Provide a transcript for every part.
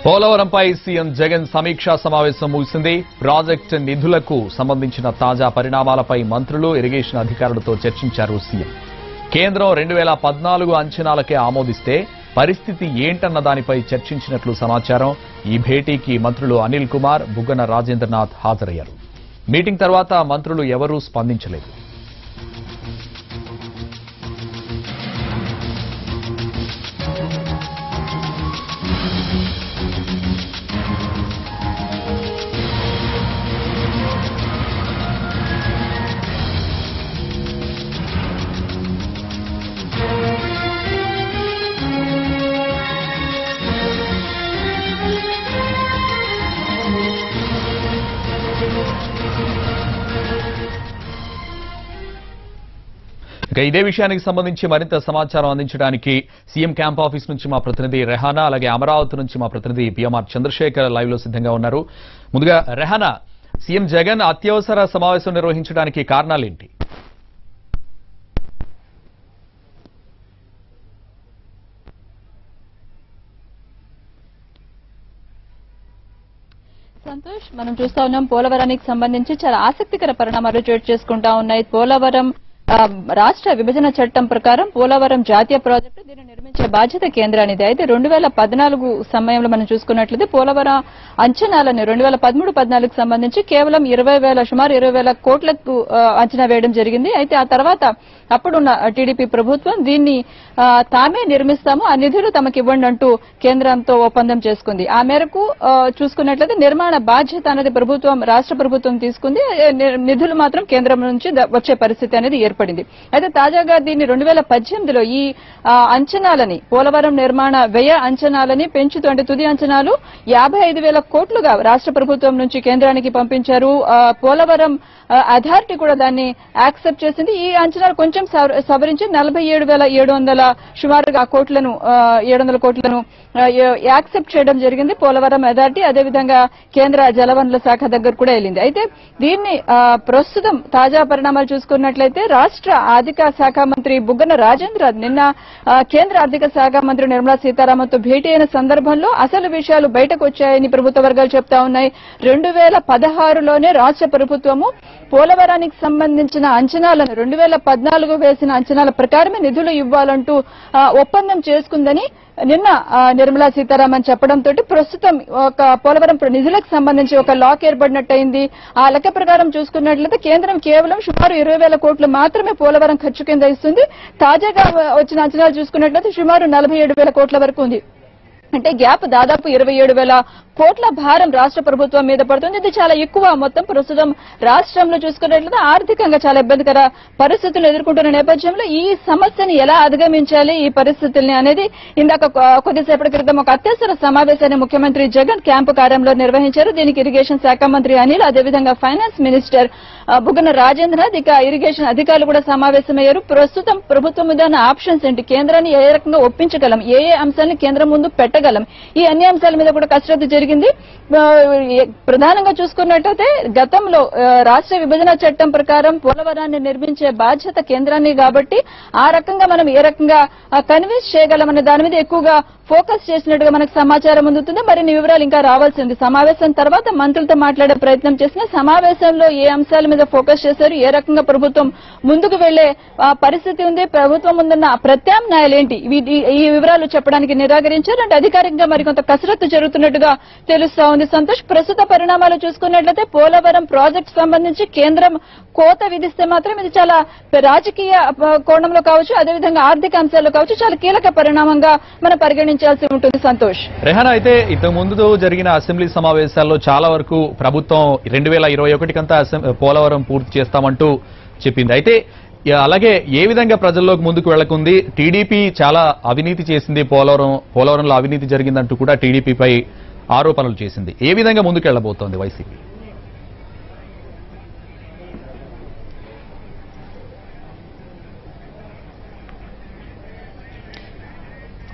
పోలవరంపై CM Jagan సమీక్షా సమావేశం ముగిసింది. ప్రాజెక్టు నిధులకు సంబంధించిన తాజా పరిణామాలపై మంత్రులు, ఇరిగేషన్ అధికారులతో చర్చించారు సీఎం. కేంద్రం 2014 అంచనాలకే ఆమోదిస్తే పరిస్థితి ఏంటన్న దానిపై చర్చించినట్లు సమాచారం. ఈ భేటీకి మంత్రులు అనిల్ కుమార్, బుగ్గన రాజేంద్రనాథ్ హాజరయ్యారు. మీటింగ్ తర్వాత మంత్రులు ఎవరూ స్పందించలేదు. ఇదే విషయానికి సంబంధించి మరింత సమాచారం అందించడానికి సీఎం క్యాంప్ ఆఫీస్ నుంచి మా ప్రతినిధి రెహానా, అలాగే అమరావతి నుంచి మా ప్రతినిధి పిఎంఆర్ చంద్రశేఖర్ లైవ్ లో సిద్ధంగా ఉన్నారు. ముందుగా రెహానా, సీఎం జగన్ అత్యవసర సమావేశం నిర్వహించడానికి కారణాలేంటి? సంతోష్, మనం చూస్తా ఉన్నాం పోలవరానికి సంబంధించి చాలా ఆసక్తికర పరిణామాలు చోటు చేసుకుంటా ఉన్నాయి. పోలవరం రాష్ట్ర విభజన చట్టం ప్రకారం పోలవరం జాతీయ ప్రాజెక్టు, దీన్ని నిర్మించే బాధ్యత కేంద్రానిది. అయితే 2014 సమయంలో మనం చూసుకున్నట్లయితే పోలవరం అంచనాలను 2013-14 సంబంధించి కేవలం సుమారు 20,000 కోట్లకు అంచనా వేయడం జరిగింది. అయితే ఆ తర్వాత అప్పుడున్న టీడీపీ ప్రభుత్వం దీన్ని తామే నిర్మిస్తాము, ఆ నిధులు తమకు ఇవ్వండి అంటూ కేంద్రంతో ఒప్పందం చేసుకుంది. ఆ మేరకు చూసుకున్నట్లయితే నిర్మాణ బాధ్యత అనేది రాష్ట్ర ప్రభుత్వం తీసుకుంది, నిధులు మాత్రం కేంద్రం నుంచి వచ్చే పరిస్థితి అనేది ఏర్పడింది. అయితే తాజాగా దీన్ని 2018లో ఈ అంచనాలని, పోలవరం నిర్మాణ వ్యయ అంచనాలని పెంచుతూ, అంటే తుది అంచనాలు 55,000 కోట్లుగా రాష్ట్ర ప్రభుత్వం నుంచి కేంద్రానికి పంపించారు. పోలవరం అథారిటీ కూడా దాన్ని యాక్సెప్ట్ చేసింది. ఈ అంచనాలు కొంచెం సవరించి 47,700 సుమారుగా 700 కోట్లను యాక్సెప్ట్ చేయడం జరిగింది పోలవరం అథారిటీ. అదేవిధంగా కేంద్ర జలవనరుల శాఖ దగ్గర కూడా వెళ్ళింది. అయితే దీన్ని ప్రస్తుతం తాజా పరిణామాలు చూసుకున్నట్లయితే రాష్ట్ర ఆర్థిక శాఖ మంత్రి బుగ్గన రాజేంద్ర నిన్న కేంద్ర ఆర్థిక శాఖ మంత్రి నిర్మలా సీతారామన్తో భేటీ అయిన సందర్భంలో అసలు విషయాలు బయటకు వచ్చాయని ప్రభుత్వ వర్గాలు చెప్తా ఉన్నాయి. 2016లోనే రాష్ట్ర ప్రభుత్వము పోలవరానికి సంబంధించిన అంచనాలను 2014 వేసిన అంచనాల ప్రకారమే నిధులు ఇవ్వాలంటూ ఒప్పందం చేసుకుందని నిన్న నిర్మలా సీతారామన్ చెప్పడంతో ప్రస్తుతం ఒక పోలవరం నిధులకు సంబంధించి ఒక లాక్ ఏర్పడినట్టయింది. ఆ లెక్క ప్రకారం చూసుకున్నట్లయితే కేంద్రం కేవలం సుమారు 20,000 కోట్లు మాత్రమే పోలవరం ఖర్చు కింద ఇస్తుంది. తాజాగా వచ్చిన అంచనాలు చూసుకున్నట్లయితే సుమారు 47,000 కోట్ల వరకు ఉంది. అంటే గ్యాప్ దాదాపు 27,000 కోట్ల భారం రాష్ట్ర ప్రభుత్వం మీద పడుతుంది. ఇది చాలా ఎక్కువ మొత్తం. ప్రస్తుతం రాష్ట్రంలో చూసుకున్నట్లయితే ఆర్థికంగా చాలా ఇబ్బందికర పరిస్థితులు ఎదుర్కొంటున్న నేపథ్యంలో ఈ సమస్యని ఎలా అధిగమించాలి, ఈ పరిస్థితుల్ని అనేది ఇందాక కొద్దిసేపటి క్రితం ఒక అత్యవసర సమావేశాన్ని ముఖ్యమంత్రి జగన్ క్యాంపు కార్యంలో నిర్వహించారు. దీనికి ఇరిగేషన్ శాఖ మంత్రి అనిల్, అదేవిధంగా ఫైనాన్స్ మినిస్టర్ బుగ్గన రాజేంద్రనాథ్, ఇక ఇరిగేషన్ అధికారులు కూడా సమావేశమయ్యారు. ప్రస్తుతం ప్రభుత్వం మీద ఆప్షన్స్ ఏంటి, కేంద్రాన్ని ఏ రకంగా ఒప్పించగలం, ఏ అంశాలను కేంద్రం ముందు పెట్టగలం, ఈ అన్ని అంశాల మీద కూడా కసరత్తు జరిగింది. ప్రధానంగా చూసుకున్నట్టయితే గతంలో రాష్ట్ర విభజన చట్టం ప్రకారం పోలవరాన్ని నిర్మించే బాధ్యత కేంద్రాన్ని కాబట్టి ఆ రకంగా మనం ఏ రకంగా కన్విన్స్ చేయగలమనే దాని మీద ఎక్కువగా ఫోకస్ చేసినట్టుగా మనకు సమాచారం అందుతుంది. మరిన్ని వివరాలు ఇంకా రావాల్సింది. సమావేశం తర్వాత మంత్రులతో మాట్లాడే ప్రయత్నం చేసిన సమావేశంలో ఏ అంశాల మీద ఫోకస్ చేశారు, ఏ రకంగా ప్రభుత్వం ముందుకు వెళ్లే పరిస్థితి ఉంది, ప్రభుత్వం ముందున్న ప్రత్యామ్నాయాలు ఏంటి, ఈ వివరాలు చెప్పడానికి నిరాకరించారు. అంటే అధికారికంగా మరికొంత కసరత్తు జరుగుతున్నట్టుగా తెలుస్తా ఉంది. సంతోష్, ప్రస్తుత పరిణామాలు చూసుకున్నట్లయితే పోలవరం ప్రాజెక్టు సంబంధించి కేంద్రం కోత విధిస్తే మాత్రం ఇది చాలా రాజకీయ కోణంలో కావచ్చు, అదేవిధంగా ఆర్థిక అంశాల్లో కావచ్చు చాలా కీలక పరిణామంగా మనం పరిగణించాల్సి ఉంటుంది. సంతోష్, రెహానా, అయితే ఇంతకు ముందు జరిగిన అసెంబ్లీ సమావేశాల్లో చాలా వరకు ప్రభుత్వం 2021 కంతా పోలవరం పూర్తి చేస్తామంటూ చెప్పింది. అయితే అలాగే ఏ విధంగా ప్రజల్లోకి ముందుకు వెళ్లకుంది, టీడీపీ చాలా అవినీతి చేసింది, పోలవరంలో అవినీతి జరిగిందంటూ కూడా టీడీపీపై ఆరోపణలు చేసింది. ఏ విధంగా ముందుకు వెళ్లబోతోంది వైసీపీ? అంటే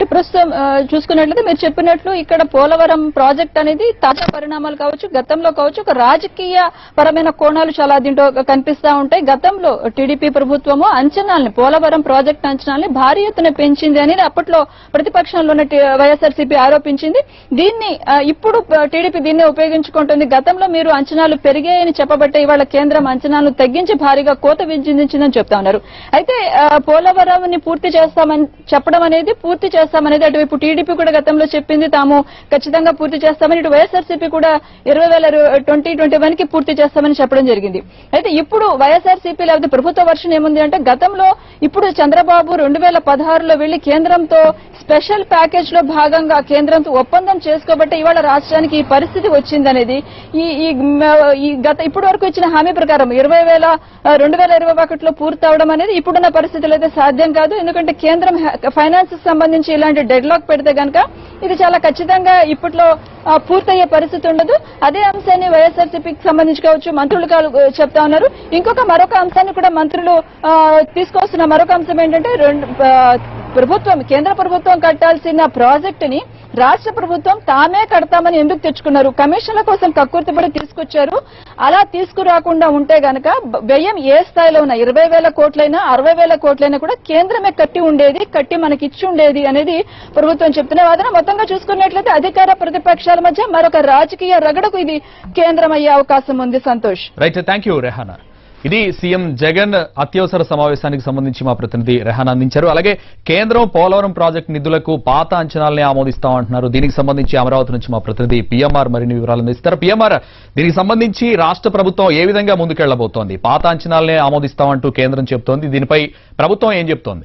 ప్రస్తుతం చూసుకున్నట్లయితే మీరు చెప్పినట్లు ఇక్కడ పోలవరం ప్రాజెక్ట్ అనేది తాజా పరిణామాలు కావచ్చు, గతంలో కావచ్చు, ఒక రాజకీయ పరమైన కోణాలు చాలా దీంట్లో కనిపిస్తా ఉంటాయి. గతంలో టీడీపీ ప్రభుత్వము అంచనాల్ని, పోలవరం ప్రాజెక్ట్ అంచనాల్ని భారీ ఎత్తున పెంచింది అనేది అప్పట్లో ప్రతిపక్షంలో ఉన్న వైఎస్ఆర్సీపీ ఆరోపించింది. దీన్ని ఇప్పుడు టీడీపీ దీన్నే ఉపయోగించుకుంటుంది. గతంలో మీరు అంచనాలు పెరిగాయని చెప్పబట్టే ఇవాళ కేంద్రం అంచనాలను తగ్గించి భారీగా కోత విధించిందని చెప్తా ఉన్నారు. అయితే పోలవరం పూర్తి చేస్తామని చెప్పడం అనేది, పూర్తి చేస్తామనేది అటువైపు టీడీపీ కూడా గతంలో చెప్పింది, తాము ఖచ్చితంగా పూర్తి చేస్తామని. ఇటు వైఎస్ఆర్సీపీ కూడా 2021 కి పూర్తి చేస్తామని చెప్పడం జరిగింది. అయితే ఇప్పుడు వైఎస్ఆర్సీపీ లేకపోతే ప్రభుత్వ వర్షన్ ఏముంది అంటే, గతంలో ఇప్పుడు చంద్రబాబు 2016లో వెళ్లి కేంద్రంతో స్పెషల్ ప్యాకేజ్ లో భాగంగా కేంద్రంతో ఒప్పందం చేసుకోబట్టే ఇవాళ రాష్ట్రానికి ఈ పరిస్థితి వచ్చిందనేది, ఈ గత ఇప్పటి వరకు ఇచ్చిన హామీ ప్రకారం 2021లో పూర్తి అవడం అనేది ఇప్పుడున్న పరిస్థితులు అయితే సాధ్యం కాదు. ఎందుకంటే కేంద్రం ఫైనాన్స్ సంబంధించి ఇలాంటి డెడ్ లాక్ పెడితే గనక ఇది చాలా ఖచ్చితంగా ఇప్పట్లో పూర్తయ్యే పరిస్థితి ఉండదు. అదే అంశాన్ని వైఎస్ఆర్సీపీకి సంబంధించి కావచ్చు మంత్రులు చెప్తా ఉన్నారు. మరొక అంశాన్ని కూడా మంత్రులు తీసుకొస్తున్న మరొక అంశం ఏంటంటే, కేంద్ర ప్రభుత్వం కట్టాల్సిన ప్రాజెక్టుని రాష్ట్ర ప్రభుత్వం తామే కడతామని ఎందుకు తెచ్చుకున్నారు? కమిషన్ల కోసం కక్కుర్తిపడి తీసుకొచ్చారు. అలా తీసుకురాకుండా ఉంటే గనక వ్యయం ఏ స్థాయిలో ఉన్నా 20,000 కోట్లైనా 60,000 కోట్లైనా కూడా కేంద్రమే కట్టి మనకిచ్చి ఉండేది అనేది ప్రభుత్వం చెప్తున్న వాదన. మొత్తంగా చూసుకున్నట్లయితే అధికార ప్రతిపక్షాల మధ్య మరొక రాజకీయ రగడకు ఇది కేంద్రం అయ్యే అవకాశం ఉంది. Santosh. Right, thank you Rehana. ఇది సీఎం జగన్ అత్యవసర సమావేశానికి సంబంధించి మా ప్రతినిధి రెహానా అందించారు. అలాగే కేంద్రం పోలవరం ప్రాజెక్టు నిధులకు పాత అంచనాలనే ఆమోదిస్తామంటున్నారు. దీనికి సంబంధించి అమరావతి నుంచి మా ప్రతినిధి పిఎంఆర్ మరిన్ని వివరాలు అందిస్తారు. పిఎంఆర్, దీనికి సంబంధించి రాష్ట్ర ప్రభుత్వం ఏ విధంగా ముందుకెళ్లబోతోంది? పాత అంచనాలనే ఆమోదిస్తామంటూ కేంద్రం చెబుతోంది. దీనిపై ప్రభుత్వం ఏం చెబుతోంది?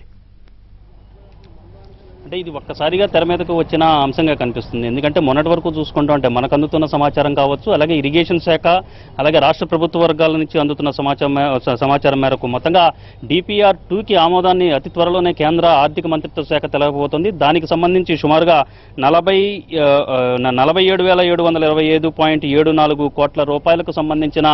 అంటే ఇది ఒక్కసారిగా తెర మీదకు వచ్చిన అంశంగా కనిపిస్తుంది. ఎందుకంటే మొన్నటి వరకు చూసుకుంటూ అంటే మనకు అందుతున్న సమాచారం కావచ్చు, అలాగే ఇరిగేషన్ శాఖ, అలాగే రాష్ట్ర ప్రభుత్వ వర్గాల నుంచి అందుతున్న సమాచారం మేరకు మొత్తంగా DPR2కి ఆమోదాన్ని అతి త్వరలోనే కేంద్ర ఆర్థిక మంత్రిత్వ శాఖ తెలపబోతోంది. దానికి సంబంధించి సుమారుగా 47,725.74 కోట్ల రూపాయలకు సంబంధించిన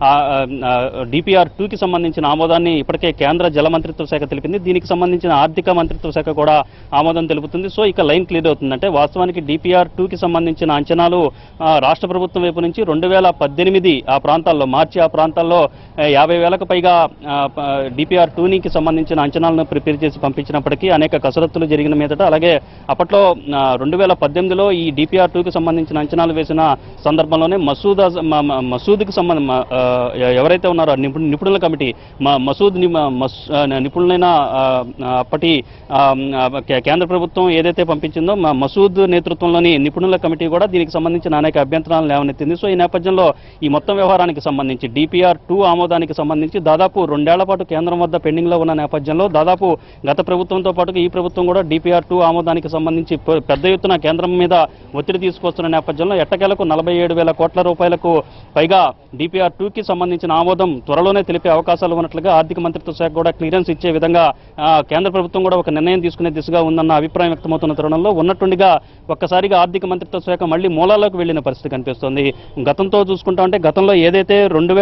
DPR2కి సంబంధించిన ఆమోదాన్ని ఇప్పటికే కేంద్ర జల మంత్రిత్వ శాఖ తెలిపింది. దీనికి సంబంధించిన ఆర్థిక మంత్రిత్వ శాఖ కూడా ఆమోదం తెలుపుతుంది. సో ఇక లైన్ క్లియర్ అవుతుందంటే, వాస్తవానికి DPR2కి సంబంధించిన అంచనాలు రాష్ట్ర ప్రభుత్వం వైపు నుంచి 2018 ఆ ప్రాంతాల్లో, మార్చి ఆ ప్రాంతాల్లో 50,000కు పైగా DPR2కి సంబంధించిన అంచనాలను ప్రిపేర్ చేసి పంపించినప్పటికీ అనేక కసరత్తులు జరిగిన మీదట, అలాగే అప్పట్లో 2018లో ఈ DPR2కి సంబంధించిన అంచనాలు వేసిన సందర్భంలోనే మసూద్కి ఎవరైతే ఉన్నారో నిపుణుల కమిటీ, మసూద్ నిపుణులైన అప్పటి కేంద్ర ప్రభుత్వం ఏదైతే పంపించిందో మసూద్ నేతృత్వంలోని నిపుణుల కమిటీ కూడా దీనికి సంబంధించిన అనేక అభ్యంతరాలను లేవనెత్తింది. సో ఈ నేపథ్యంలో ఈ మొత్తం వ్యవహారానికి సంబంధించి DPR2 ఆమోదానికి సంబంధించి దాదాపు 2 ఏళ్ల పాటు కేంద్రం వద్ద పెండింగ్ లో ఉన్న నేపథ్యంలో దాదాపు గత ప్రభుత్వంతో పాటు ఈ ప్రభుత్వం కూడా DPR2 ఆమోదానికి సంబంధించి పెద్ద ఎత్తున కేంద్రం మీద ఒత్తిడి తీసుకొస్తున్న నేపథ్యంలో ఎట్టకేలకు 47,000 కోట్ల రూపాయలకు పైగా DPR2కి సంబంధించిన ఆమోదం త్వరలోనే తెలిపే అవకాశాలు ఉన్నట్లుగా ఆర్థిక మంత్రిత్వ శాఖ కూడా క్లియరెన్స్ ఇచ్చే విధంగా కేంద్ర ప్రభుత్వం కూడా ఒక నిర్ణయం తీసుకునే దిశగా ఉందన్న అభిప్రాయం వ్యక్తమవుతున్న తరుణంలో ఉన్నట్టుండిగా ఒక్కసారిగా ఆర్థిక మంత్రిత్వ శాఖ మళ్లీ మూలాల్లోకి వెళ్లిన పరిస్థితి కనిపిస్తోంది. గతంతో చూసుకుంటా ఉంటే గతంలో ఏదైతే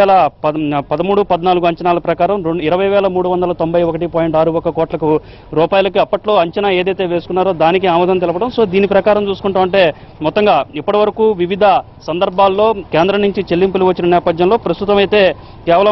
2013-14 అంచనాల ప్రకారం 20,391.61 కోట్ల రూపాయలకి అప్పట్లో అంచనా ఏదైతే వేసుకున్నారో దానికి ఆమోదం తెలపడం. సో దీని ప్రకారం చూసుకుంటా ఉంటే మొత్తంగా ఇప్పటి వరకు వివిధ సందర్భాల్లో కేంద్రం నుంచి చెల్లింపులు వచ్చిన నేపథ్యంలో ప్రస్తుతం అయితే కేవలం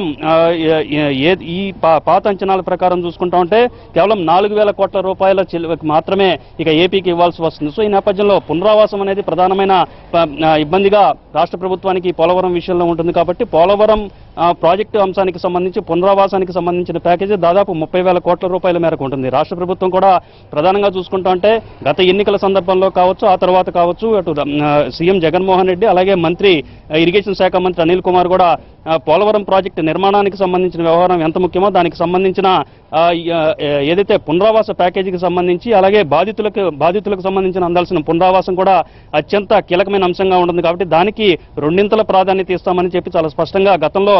ఈ పాత అంచనాల ప్రకారం చూసుకుంటా ఉంటే కేవలం 4,000 కోట్ల రూపాయల మాత్రమే ఇక ఏపీకి ఇవ్వాల్సి వస్తుంది. సో ఈ నేపథ్యంలో పునరావాసం అనేది ప్రధానమైన ఇబ్బందిగా రాష్ట్ర ప్రభుత్వానికి పోలవరం విషయంలో ఉంటుంది. కాబట్టి పోలవరం ప్రాజెక్టు అంశానికి సంబంధించి పునరావాసానికి సంబంధించిన ప్యాకేజీ దాదాపు 30,000 కోట్ల రూపాయల మేరకు ఉంటుంది. రాష్ట్ర ప్రభుత్వం కూడా ప్రధానంగా చూసుకుంటా అంటే గత ఎన్నికల సందర్భంలో కావచ్చు, ఆ తర్వాత కావచ్చు, అటు సీఎం జగన్మోహన్ రెడ్డి అలాగే మంత్రి ఇరిగేషన్ శాఖ మంత్రి అనిల్ కుమార్ కూడా పోలవరం ప్రాజెక్టు నిర్మాణానికి సంబంధించిన వ్యవహారం ఎంత ముఖ్యమో దానికి సంబంధించిన ఏదైతే పునరావాస ప్యాకేజీకి సంబంధించి అలాగే బాధితులకు సంబంధించిన అందాల్సిన పునరావాసం కూడా అత్యంత కీలకమైన అంశంగా ఉంటుంది. కాబట్టి దానికి రెండింతల ప్రాధాన్యత ఇస్తామని చెప్పి చాలా స్పష్టంగా గతంలో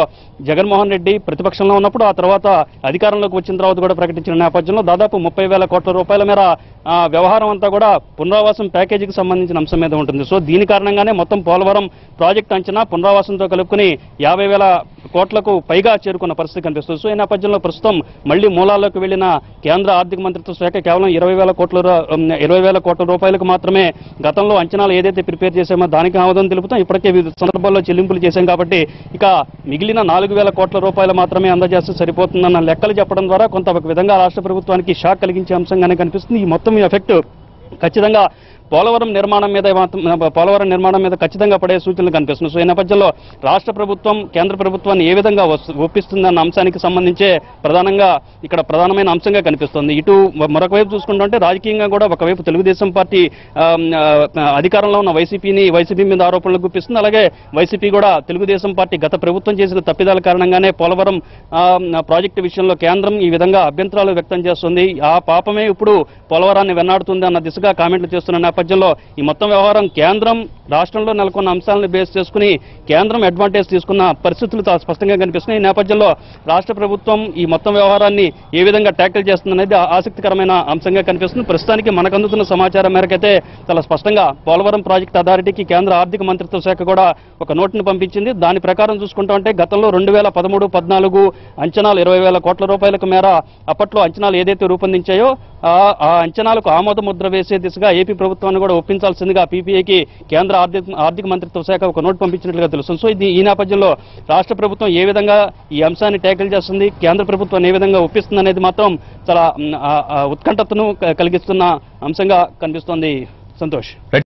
జగన్మోహన్ రెడ్డి ప్రతిపక్షంలో ఉన్నప్పుడు ఆ తర్వాత అధికారంలోకి వచ్చిన తర్వాత కూడా ప్రకటించిన నేపథ్యంలో దాదాపు 30,000 కోట్ల రూపాయల మేర వ్యవహారం అంతా కూడా పునరావాసం ప్యాకేజీకి సంబంధించిన అంశం మీద ఉంటుంది. సో దీని కారణంగానే మొత్తం పోలవరం ప్రాజెక్టు అంచనా పునరావాసంతో కలుపుకుని 50,000 కోట్లకు పైగా చేరుకున్న పరిస్థితి కనిపిస్తుంది. సో ఈ నేపథ్యంలో ప్రస్తుతం మళ్లీ మూలాల్లోకి వెళ్లిన కేంద్ర ఆర్థిక మంత్రిత్వ శాఖ కేవలం 20,000 కోట్ల రూపాయలకు మాత్రమే గతంలో అంచనాలు ఏదైతే ప్రిపేర్ చేశామో దానికి ఆమోదం తెలుపుతాం. ఇప్పటికే వివిధ సందర్భాల్లో చెల్లింపులు చేశాం కాబట్టి ఇక మిగిలిన 4,000 కోట్ల రూపాయలు మాత్రమే అందజేస్తే సరిపోతుందన్న లెక్కలు చెప్పడం ద్వారా కొంత ఒక విధంగా రాష్ట్ర ప్రభుత్వానికి షాక్ కలిగించే అంశంగానే కనిపిస్తుంది. ఈ మొత్తం ఎఫెక్ట్ ఖచ్చితంగా పోలవరం నిర్మాణం మీద ఖచ్చితంగా పడే సూచనలు కనిపిస్తున్నాయి. సో ఈ నేపథ్యంలో రాష్ట్ర ప్రభుత్వం కేంద్ర ప్రభుత్వాన్ని ఏ విధంగా ఒప్పిస్తుందన్న అంశానికి సంబంధించే ప్రధానమైన అంశంగా కనిపిస్తోంది. ఇటు మరొక వైపు చూసుకుంటుంటే రాజకీయంగా కూడా ఒకవైపు తెలుగుదేశం పార్టీ అధికారంలో ఉన్న వైసీపీ మీద ఆరోపణలు గుప్పిస్తుంది. అలాగే వైసీపీ కూడా తెలుగుదేశం పార్టీ గత ప్రభుత్వం చేసిన తప్పిదాల కారణంగానే పోలవరం ప్రాజెక్టు విషయంలో కేంద్రం ఈ విధంగా అభ్యంతరాలు వ్యక్తం చేస్తుంది. ఆ పాపమే ఇప్పుడు పోలవరాన్ని వెన్నాడుతుంది అన్న దిశగా కామెంట్లు చేస్తున్న నేపథ్యంలో ఈ మొత్తం వ్యవహారం కేంద్రం రాష్ట్రంలో నెలకొన్న అంశాలను బేస్ చేసుకుని కేంద్రం అడ్వాంటేజ్ తీసుకున్న పరిస్థితులు స్పష్టంగా కనిపిస్తున్నాయి. ఈ నేపథ్యంలో రాష్ట్ర ప్రభుత్వం ఈ మొత్తం వ్యవహారాన్ని ఏ విధంగా ట్యాకిల్ చేస్తుందనేది ఆసక్తికరమైన అంశంగా కనిపిస్తుంది. ప్రస్తుతానికి మనకు అందుతున్న సమాచారం మేరకైతే చాలా స్పష్టంగా పోలవరం ప్రాజెక్టు అథారిటీకి కేంద్ర ఆర్థిక మంత్రిత్వ శాఖ కూడా ఒక నోటును పంపించింది. దాని ప్రకారం చూసుకుంటే గతంలో 2013-14 అంచనాలు 20,000 కోట్ల రూపాయలకు మేర అప్పట్లో అంచనాలు ఏదైతే రూపొందించాయో ఆ అంచనాలకు ఆమోద ముద్ర వేసే దిశగా ఏపీ ప్రభుత్వాన్ని కూడా ఒప్పించాల్సిందిగా పీపీఐకి కేంద్ర ఆర్థిక మంత్రిత్వ శాఖ ఒక నోటు పంపించినట్లుగా తెలుస్తుంది. సో ఈ నేపథ్యంలో రాష్ట్ర ప్రభుత్వం ఏ విధంగా ఈ అంశాన్ని ట్యాకిల్ చేస్తుంది, కేంద్ర ప్రభుత్వం ఏ విధంగా ఒప్పిస్తుంది అనేది మాత్రం చాలా ఉత్కంఠతను కలిగిస్తున్న అంశంగా కనిపిస్తోంది. సంతోష్.